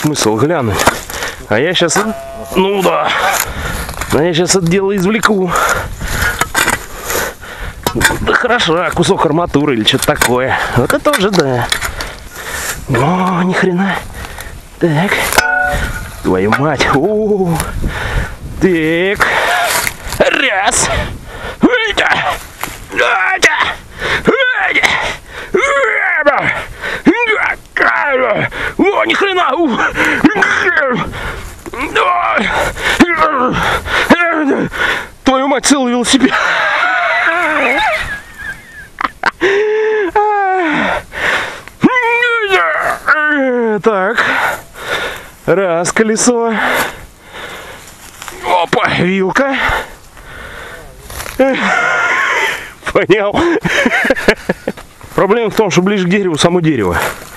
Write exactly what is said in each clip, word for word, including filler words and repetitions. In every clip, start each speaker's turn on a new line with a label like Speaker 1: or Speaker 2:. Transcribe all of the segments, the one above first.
Speaker 1: смысл глянуть. А я сейчас, ну да, а я сейчас это дело извлеку. Да хорошо, кусок арматуры или что-то такое. Вот это тоже да. О, ни хрена. Так. Твою мать. О, так. Раз. О, ни хрена. Твою мать, целый велосипед. Так, раз колесо, опа, вилка, понял. Проблема в том, что ближе к дереву само дерево.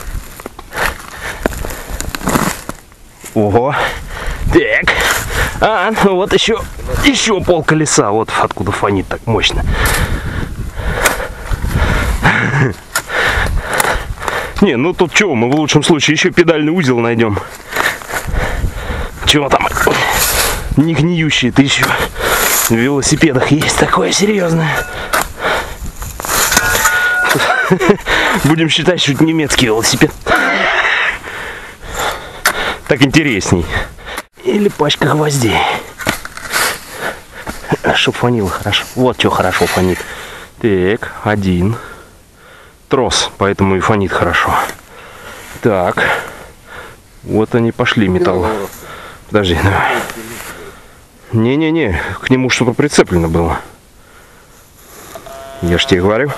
Speaker 1: Ого, так, а, ну вот еще, еще пол колеса, вот откуда фонит так мощно. Не, ну тут чего, мы в лучшем случае еще педальный узел найдем. Чего там? Не гниющие, ты еще в велосипедах есть такое серьезное. Будем считать, что это немецкий велосипед. Так интересней. Или пачка гвоздей. Чтоб фонило хорошо. Вот что хорошо фонит. Так, один. Трос, поэтому и фонит хорошо. Так. Вот они пошли, металл. Подожди, давай. Не-не-не, к нему что-то прицеплено было. Я ж тебе говорю.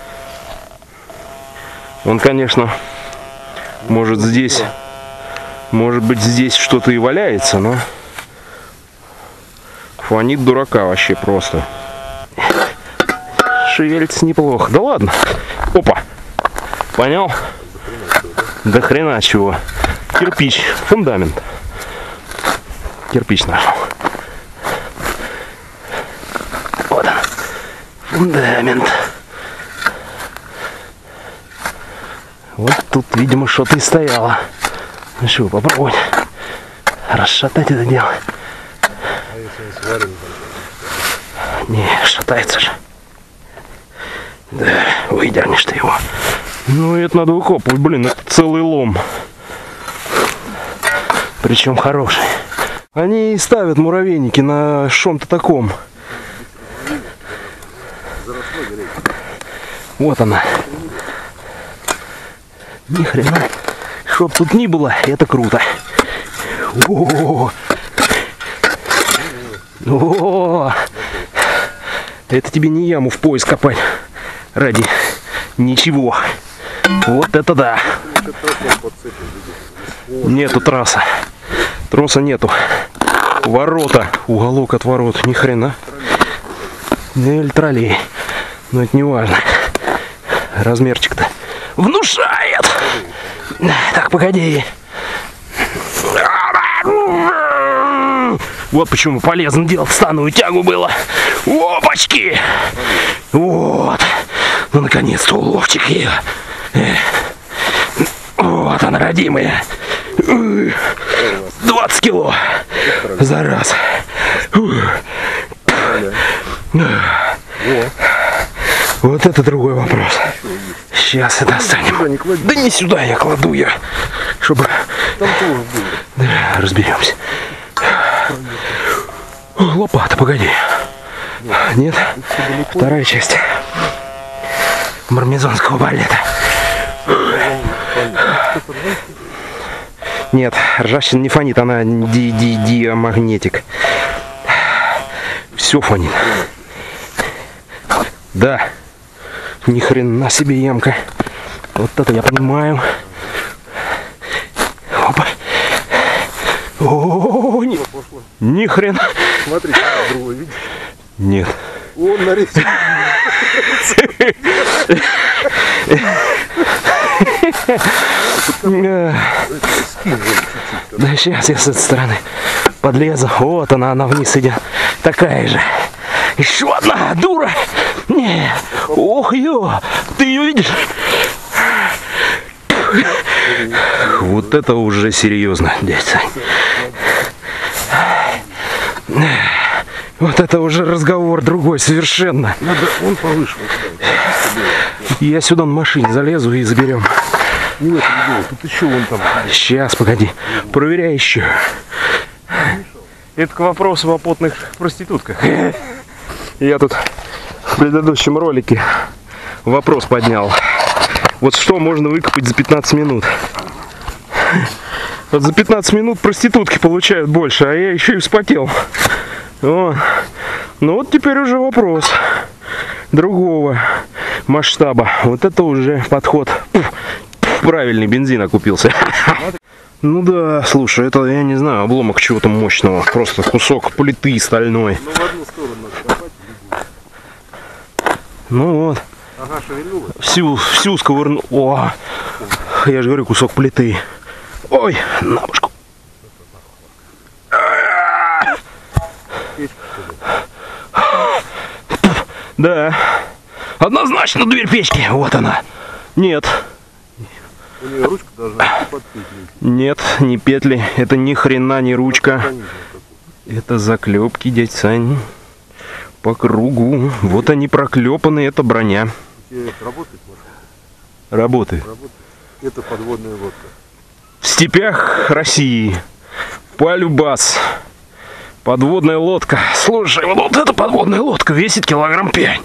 Speaker 1: Он, конечно, может здесь, может быть здесь что-то и валяется, но фонит дурака вообще просто. Шевелится неплохо. Да ладно. Опа. Понял? Да хрена чего. Кирпич. Фундамент. Кирпич нашел. Вот он. Фундамент. Вот тут, видимо, что-то и стояло. Ну что, попробовать расшатать это дело.
Speaker 2: А если он сварен?
Speaker 1: Не, шатается же. Да, выдернешь ты его. Ну, это надо выкопывать. Блин, это целый лом. Причем хороший. Они ставят муравейники на чем-то таком. Вот она. Ни хрена. Чтоб тут ни было, это круто. О-о-о. О-о-о. Это тебе не яму в пояс копать ради ничего. Вот это да. Нету трасса. Троса нету. Ворота. Уголок от ворот. Ни хрена. Или троллей. Но это не важно. Размерчик-то внушает. Так, погоди. Вот почему полезно делать становую тягу было. Опачки! Вот. Ну, наконец-то уловчик ее. Вот она, родимая. двадцать кило за раз. Вот это другой вопрос. Сейчас это достанем. Да не сюда я кладу я. Чтобы... Да, разберемся. Лопата, погоди. Нет? Вторая часть мармезонского балета. Нет, ржавчина не фонит, она ди ди диамагнетик. Все фонит. Да. Ни хрена себе ямка. Вот это я понимаю. Опа. О, ни, ни хрена.
Speaker 2: Смотри, другой видишь?
Speaker 1: Нет.
Speaker 2: Он нарезал.
Speaker 1: Да сейчас я с этой стороны подлезу. Вот она, она вниз идет. Такая же. Еще одна дура. Не. Ох, ё. Ты ее видишь? Вот это уже серьезно, дядя Сань. Вот это уже разговор другой совершенно.
Speaker 2: Надо, он повыше.
Speaker 1: Я сюда на машине залезу и заберем.
Speaker 2: Не в этом дело, тут еще вон там.
Speaker 1: Сейчас, погоди. Проверяй еще. Это к вопросу о потных проститутках. Я тут в предыдущем ролике вопрос поднял. Вот что можно выкопать за пятнадцать минут? Вот за пятнадцать минут проститутки получают больше, а я еще и вспотел. О. Ну вот теперь уже вопрос другого масштаба. Вот это уже подход. Пуф, пуф, правильный бензин окупился. Ну да, слушай, это, я не знаю, обломок чего-то мощного. Просто кусок плиты стальной.
Speaker 2: Ну в одну сторону надо копать.
Speaker 1: Ну вот.
Speaker 2: Ага, шевельнула.
Speaker 1: Всю, всю сковырну. О, я же говорю, кусок плиты. Ой, на башку. Да. Однозначно дверь печки. Вот она. Нет.
Speaker 2: У нее ручка должна быть под петлей.
Speaker 1: Нет, не петли. Это ни хрена не ручка. Это заклепки, дядь Сань. По кругу. Вот они проклепаны. Это броня.
Speaker 2: Работает машина?
Speaker 1: Работает.
Speaker 2: Работает. Это подводная лодка.
Speaker 1: В степях России. Полюбас. Подводная лодка. Слушай, вот эта подводная лодка весит килограмм пять.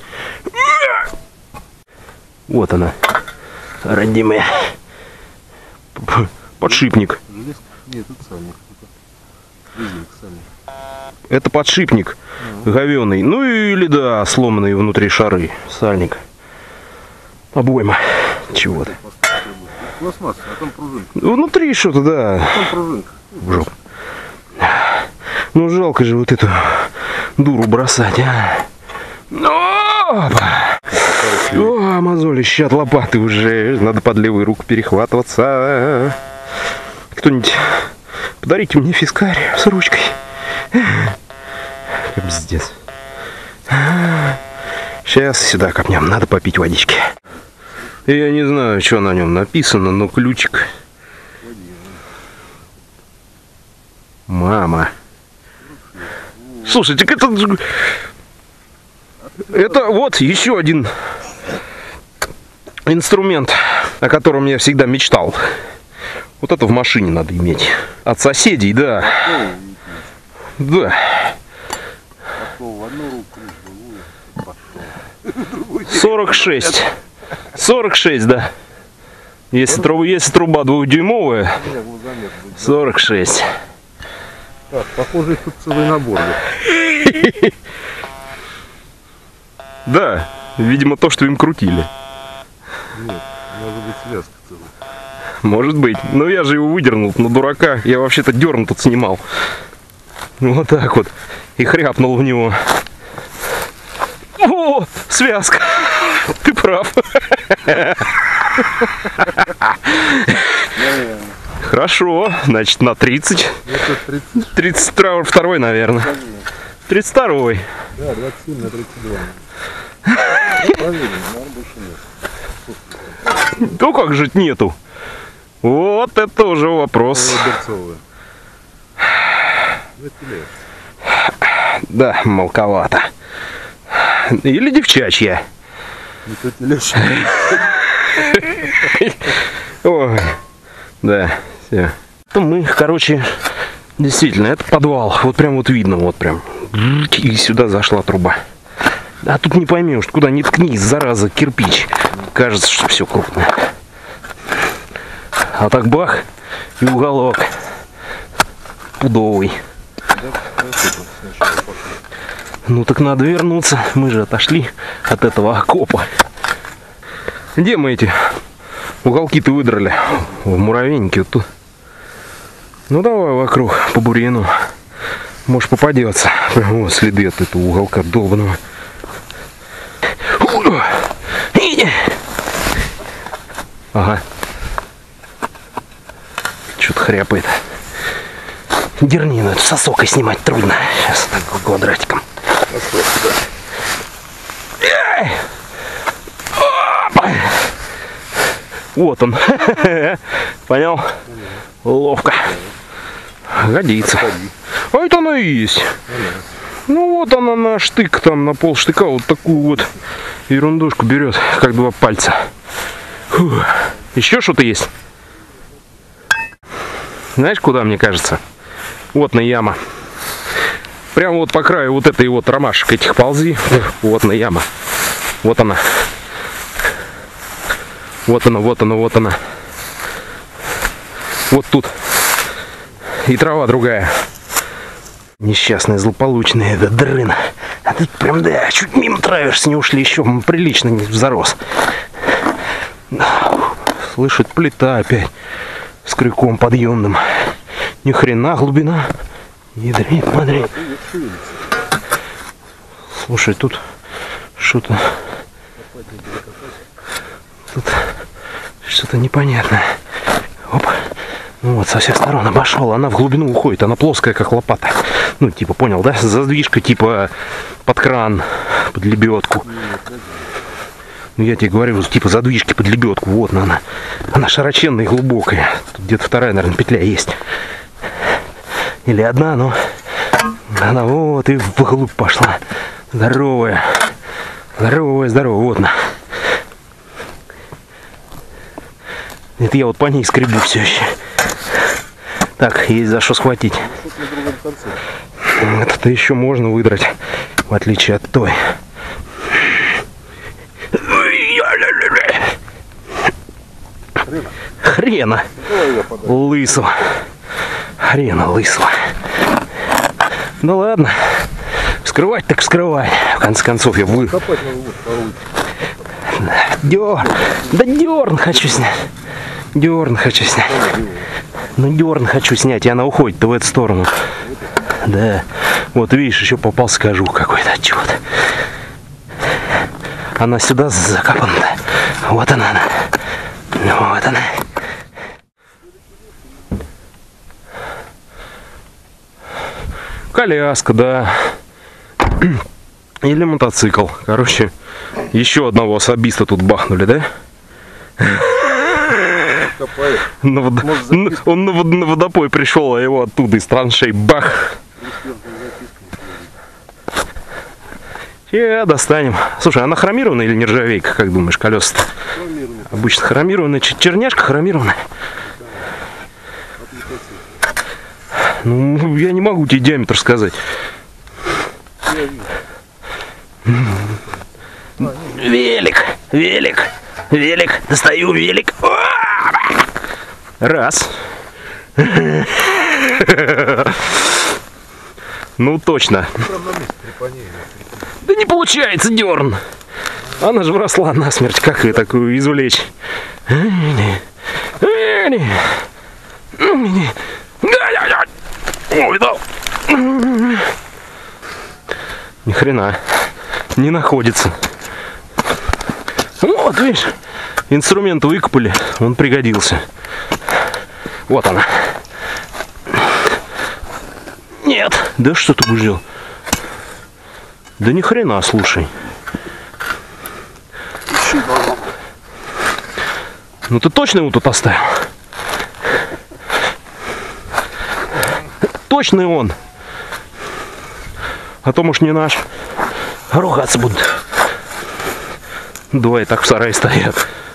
Speaker 1: Вот она, родимая. Подшипник.
Speaker 2: Железка? Нет, это сальник. Резинка, сальник.
Speaker 1: Это подшипник ага. Говёный. Ну или да, сломанные внутри шары. Сальник. Обойма. Чего-то.
Speaker 2: Пластмасса, а там пружинка.
Speaker 1: Внутри что-то, да.
Speaker 2: А там пружинка.
Speaker 1: Жопа. Ну жалко же вот эту дуру бросать, а. Опа! О, мозолище от лопаты уже. Надо под левую руку перехватываться. Кто-нибудь подарите мне фискарь с ручкой. Пиздец. Сейчас сюда копнем. Надо попить водички. Я не знаю, что на нем написано, но ключик. Мама. Слушай, так это... Это вот еще один инструмент, о котором я всегда мечтал. Вот это в машине надо иметь. От соседей, да. Да. сорок шесть. сорок шесть, да. Если труба, если труба двухдюймовая, сорок шесть.
Speaker 2: Так, похоже, тут целый набор.
Speaker 1: Да, видимо, то, что им крутили.
Speaker 2: Нет, может быть связка целая.
Speaker 1: Может быть. Но я же его выдернул на дурака. Я вообще-то дерн тут снимал. Вот так вот. И хряпнул в него. О, связка. Ты прав. Хорошо. Значит, на тридцать. тридцать второй, наверное. тридцать второй.
Speaker 2: Да, двадцать семь на тридцать два.
Speaker 1: Ну как же нету? Вот это уже вопрос. Да, мелковато. Или девчачья. Ой, да, все. Мы, короче, действительно, это подвал. Вот прям вот видно, вот прям. И сюда зашла труба. А тут не поймешь, куда ни ткнись, зараза, кирпич. Кажется, что все крупное. А так бах, и уголок. Пудовый. Ну так надо вернуться. Мы же отошли от этого окопа. Где мы эти уголки-то выдрали? В муравейнике вот тут. Ну давай вокруг по бурьяну. Может попадется. Вот следы от этого уголка долбаного. Ага. Что-то хряпает. Дерни, ну это сосокой снимать трудно. Сейчас так квадратиком. Вот он. Понял? Ловко. Годится. А это она и есть. Ну вот она на штык, там на пол штыка вот такую вот ерундушку берет, как два пальца. Фух. Еще что-то есть? Знаешь, куда, мне кажется? Вот на яма. Прямо вот по краю вот этой вот ромашек этих ползи. Вот на яма. Вот она. Вот она, вот она, вот она. Вот тут. И трава другая. Несчастная, злополучная, это дрына. А ты прям, да, чуть мимо травишься, не ушли, еще прилично не зарос. Слышит, плита опять с крюком подъемным. Ни хрена глубина. Ядрит, смотри. Слушай, тут что-то... Тут что-то непонятное. Оп. Ну вот, со всех сторон обошел. Она в глубину уходит. Она плоская, как лопата. Ну, типа, понял, да? Задвижка, типа, под кран, под лебедку. Ну, я тебе говорю, типа, задвижки под лебедку. Вот она. Она широченная и глубокая. Тут где-то вторая, наверное, петля есть. Или одна, но... Она вот и вглубь пошла. Здоровая. Здоровая, здоровая. Вот она. Это я вот по ней скребу все еще. Так, есть за что схватить. Это-то еще можно выдрать, в отличие от той. Хрена. Лысу. Хрена лысу. Ну ладно. Вскрывать так вскрывать. В конце концов я вы... Дерн. Да дерн хочу снять. Дерн хочу снять. Ну дерн хочу снять, и она уходит-то в эту сторону. Да. Вот видишь, еще попался кожух какой-то. Чего-то. Она сюда закопана. Вот она. она. Вот она. Коляска, да. Или мотоцикл. Короче, еще одного особиста тут бахнули, да? На вод... Он на, вод... на водопой пришел, а его оттуда из траншей бах. Сейчас достанем. Слушай, она хромированная или нержавейка, как думаешь, колеса-то? Обычно хромированная, черняшка хромированная. Ну, я не могу тебе диаметр сказать. Велик, велик, велик, достаю велик. Раз. Ну точно. Да не получается, дерн. Она же вросла насмерть. Как ее такую извлечь? Ой, да. Ни хрена не находится. Вот, видишь, инструмент выкопали, он пригодился. Вот она. Нет, да что ты будешь делать? Да ни хрена, слушай. Ну ты точно его тут оставил? Точно он. А то, может, не наш. Ругаться будут. Двое так в сарае стоят.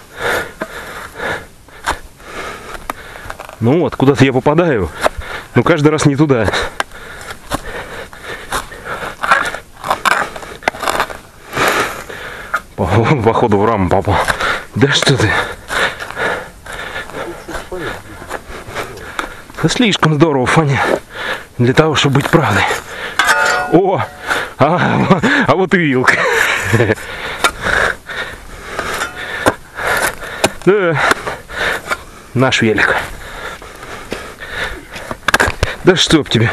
Speaker 1: Ну вот, куда-то я попадаю. Но каждый раз не туда. Походу в раму попал. Да что ты? Да слишком здорово, Фаня. Для того, чтобы быть правдой. О! А, а вот и вилка. Да. Наш велик. Да чтоб тебе.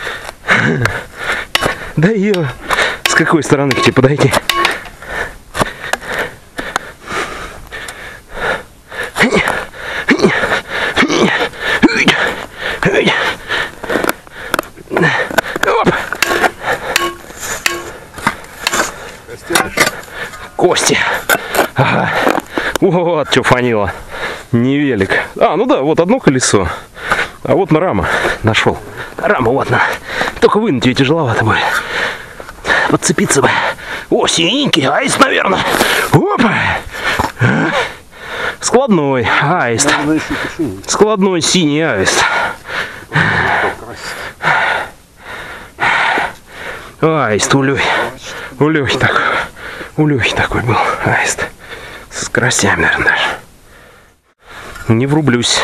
Speaker 1: Да ее. С какой стороны к тебе подойти? Оп. Кости. Ага. Вот что фанило. Не велик. А, ну да, вот одно колесо. А вот на рама нашел. Рама вот на. Только вынуть ее тяжеловато будет. Подцепиться бы. О, синенький аист, наверное. Опа! Складной аист. Складной синий аист. Аист, улей. Улей такой. Улей такой был. Аист. С скоростями, наверное, даже. Не врублюсь.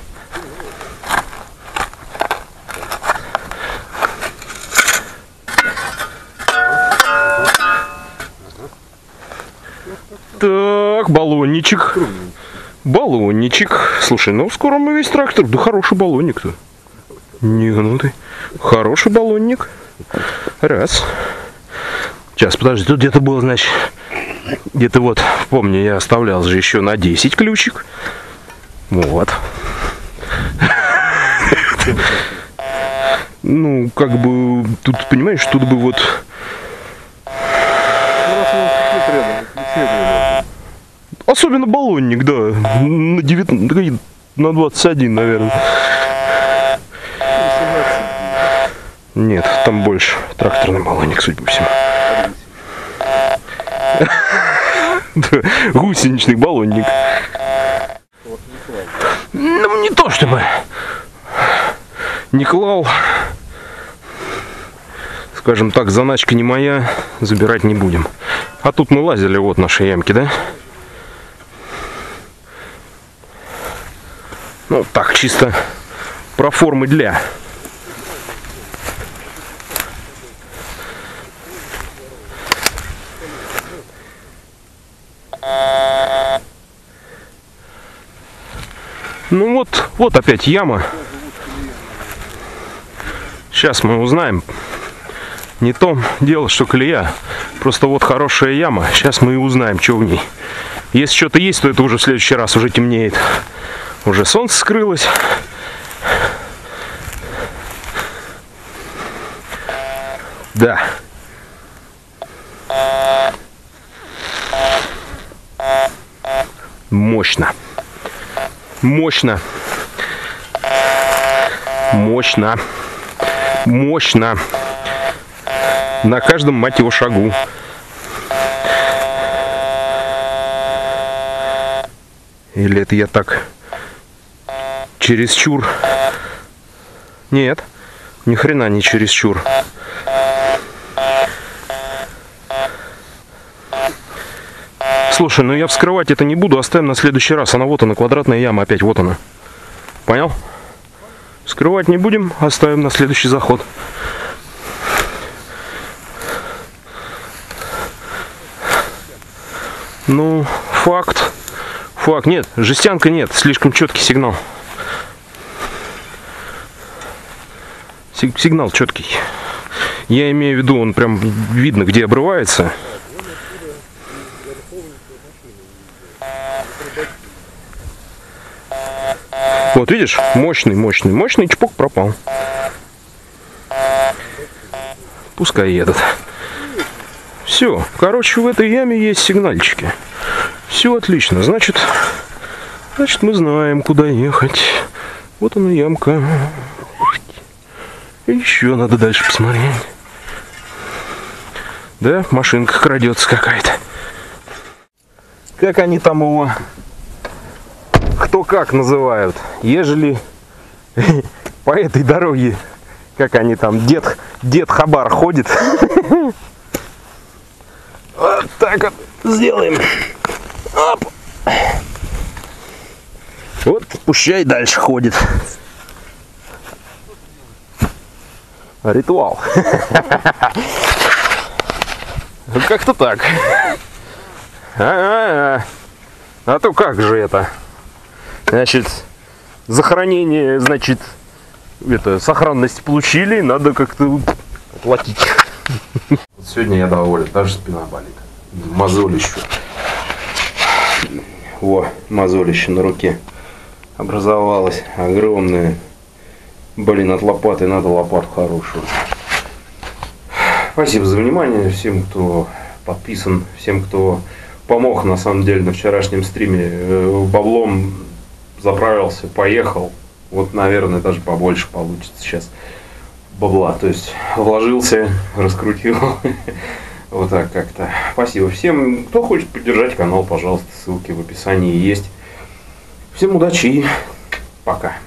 Speaker 1: Так, баллончик. Баллончик. Слушай, ну скоро мы весь трактор. Да хороший баллонник-то. Не, ну ты. Хороший баллонник. Раз. Сейчас, подожди, тут где-то было, значит, где-то вот, помню, я оставлял же еще на десять ключик. Вот. Ну, как бы, тут, понимаешь, тут бы вот... Особенно баллонник, да. На девятнадцать, на двадцать один, наверное. Нет, там больше. Тракторный баллонник, судя по всему. Гусеничный баллонник. Ну, не то чтобы. Не клал. Скажем так, заначка не моя. Забирать не будем. А тут мы лазили, вот наши ямки, да? Ну, так, чисто про формы для. Ну вот, вот опять яма. Сейчас мы узнаем. Не то дело, что колея. Просто вот хорошая яма. Сейчас мы и узнаем, что в ней. Если что-то есть, то это уже в следующий раз, уже темнеет. Уже солнце скрылось. Да. Мощно. Мощно. Мощно. Мощно. На каждом, мать его, шагу. Или это я так чересчур? Нет, ни хрена не чересчур. Слушай, ну я вскрывать это не буду, оставим на следующий раз. Она вот она, квадратная яма, опять вот она. Понял? Вскрывать не будем, оставим на следующий заход. Ну, факт. Факт. Нет, жестянка нет, слишком четкий сигнал. Сигнал четкий. Я имею в виду, он прям видно, где обрывается. Вот видишь, мощный, мощный, мощный, чпок пропал. Пускай едут. Все, короче, в этой яме есть сигнальчики. Все отлично, значит, значит мы знаем, куда ехать. Вот она ямка. Еще надо дальше посмотреть. Да, машинка крадется какая-то. Как они там его, кто как называют, ежели по этой дороге, как они там, дед, дед Хабар ходит. Вот так вот сделаем. Оп. Вот пущай дальше ходит. Ритуал. Как-то так. А, -а, -а. а то как же это? Значит, захоронение, значит, это, сохранность получили, надо как-то оплатить. Сегодня я доволен, даже спина болит. Мозолище. Во, мозолище на руке образовалось огромное. Блин, от лопаты надо лопату хорошую. Спасибо за внимание всем, кто подписан, всем, кто помог на самом деле на вчерашнем стриме баблом. заправился, поехал. Вот, наверное, даже побольше получится сейчас бабла. То есть вложился, раскрутил. Вот так как-то. Спасибо всем. Кто хочет поддержать канал, пожалуйста, ссылки в описании есть. Всем удачи и пока.